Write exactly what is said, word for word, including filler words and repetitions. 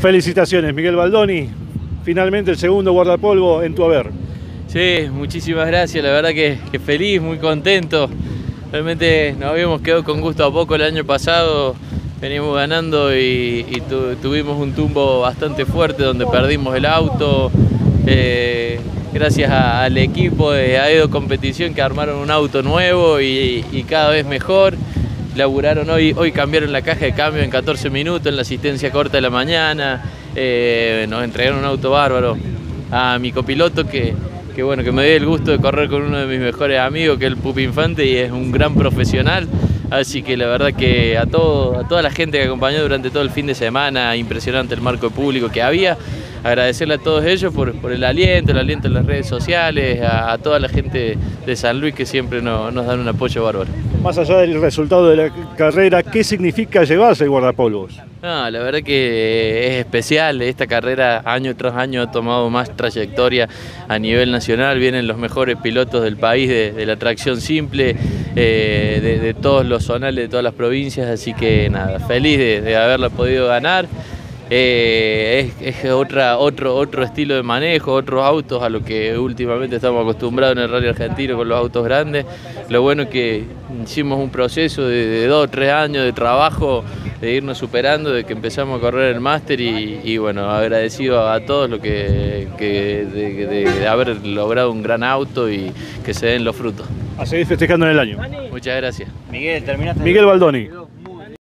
Felicitaciones, Miguel Baldoni. Finalmente el segundo guardapolvo en tu haber. Sí, muchísimas gracias, la verdad que, que feliz, muy contento. Realmente nos habíamos quedado con gusto a poco el año pasado, veníamos ganando y, y tu, tuvimos un tumbo bastante fuerte donde perdimos el auto. Eh, gracias a, al equipo de Aedo Competición que armaron un auto nuevo y, y cada vez mejor. Laburaron hoy, hoy cambiaron la caja de cambio en catorce minutos en la asistencia corta de la mañana. Eh, nos entregaron un auto bárbaro a mi copiloto que, que bueno, que me dio el gusto de correr con uno de mis mejores amigos, que es el Pupi Infante, y es un gran profesional. Así que la verdad que a, todo, a toda la gente que acompañó durante todo el fin de semana, impresionante el marco de público que había. Agradecerle a todos ellos por, por el aliento, el aliento en las redes sociales, a, a toda la gente de San Luis que siempre no, nos dan un apoyo bárbaro. Más allá del resultado de la carrera, ¿qué significa llevarse el guardapolvos? No, la verdad que es especial, esta carrera año tras año ha tomado más trayectoria a nivel nacional, vienen los mejores pilotos del país de, de la tracción simple, eh, de, de todos los zonales, de todas las provincias, así que nada, feliz de, de haberla podido ganar. Eh, es es otra, otro, otro estilo de manejo, otros autos a lo que últimamente estamos acostumbrados en el rally argentino con los autos grandes. Lo bueno es que hicimos un proceso de, de dos o tres años de trabajo, de irnos superando, de que empezamos a correr el máster y, y bueno, agradecido a todos lo que, que de, de, de haber logrado un gran auto y que se den los frutos. A seguir festejando en el año. Muchas gracias. Miguel, terminaste. Miguel Baldoni.